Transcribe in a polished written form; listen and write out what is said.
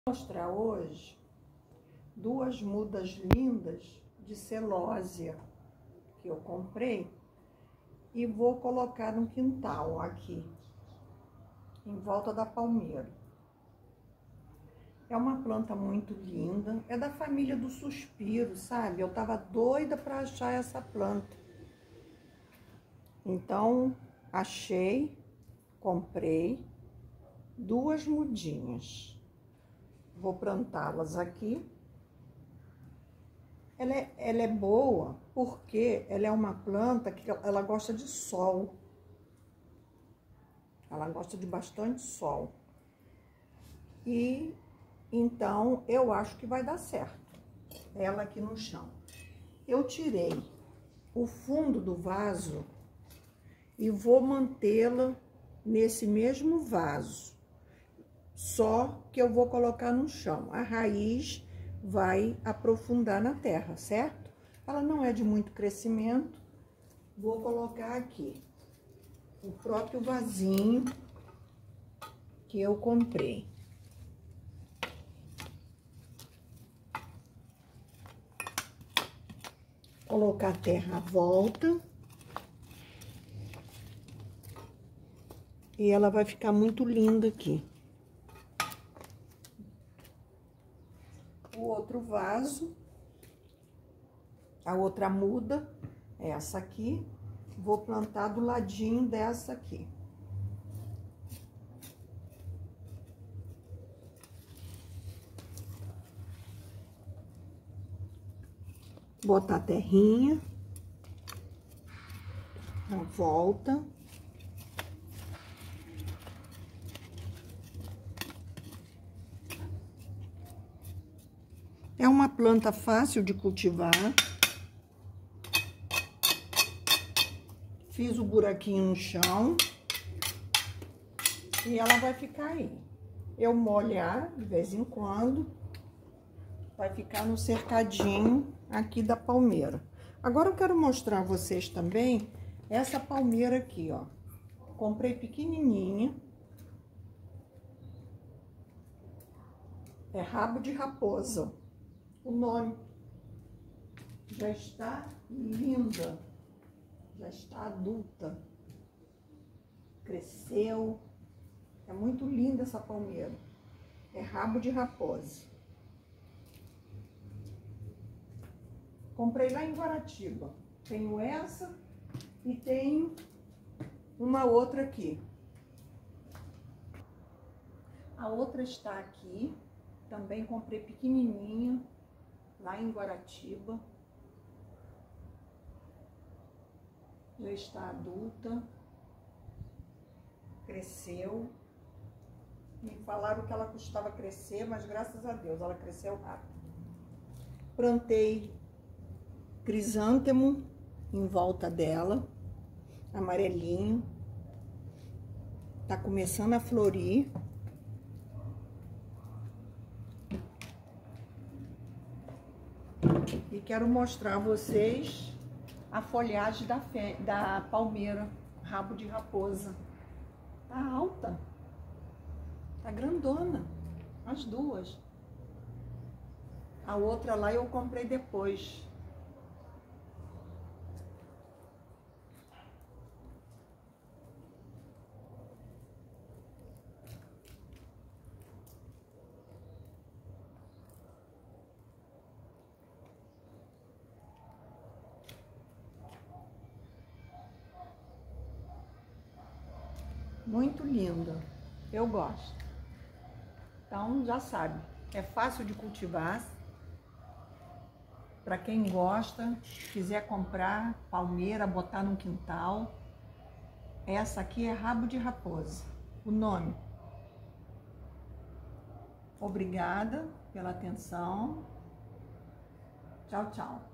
Vou mostrar hoje duas mudas lindas de celósia que eu comprei e vou colocar no quintal aqui, em volta da palmeira. É uma planta muito linda, é da família do suspiro, sabe? Eu tava doida para achar essa planta. Então, achei, comprei duas mudinhas. Vou plantá-las aqui. Ela é boa porque ela é uma planta que ela gosta de sol. Ela gosta de bastante sol. E então eu acho que vai dar certo. Ela aqui no chão. Eu tirei o fundo do vaso e vou mantê-la nesse mesmo vaso. Só que eu vou colocar no chão. A raiz vai aprofundar na terra, certo? Ela não é de muito crescimento. Vou colocar aqui o próprio vasinho que eu comprei. Colocar a terra à volta. E ela vai ficar muito linda aqui. O outro vaso, a outra muda, é essa aqui. Vou plantar do ladinho dessa aqui. Botar a terrinha na volta. É uma planta fácil de cultivar. Fiz o buraquinho no chão. E ela vai ficar aí. Eu molhar de vez em quando. Vai ficar no cercadinho aqui da palmeira. Agora eu quero mostrar a vocês também essa palmeira aqui, ó. Comprei pequenininha. É rabo de raposa. O nome já está linda, já está adulta, cresceu, é muito linda essa palmeira, é rabo de raposa. Comprei lá em Guaratiba, tenho essa e tenho uma outra aqui. A outra está aqui, também comprei pequenininha. Lá em Guaratiba, já está adulta, cresceu. Me falaram que ela custava crescer, mas graças a Deus ela cresceu rápido. Plantei crisântemo em volta dela, amarelinho, tá começando a florir. E quero mostrar a vocês a folhagem da palmeira, rabo de raposa. Tá alta, tá grandona, as duas. A outra lá eu comprei depois. Muito linda, eu gosto. Então, já sabe, é fácil de cultivar. Para quem gosta, quiser comprar palmeira, botar no quintal. Essa aqui é rabo de raposa, o nome. Obrigada pela atenção. Tchau, tchau.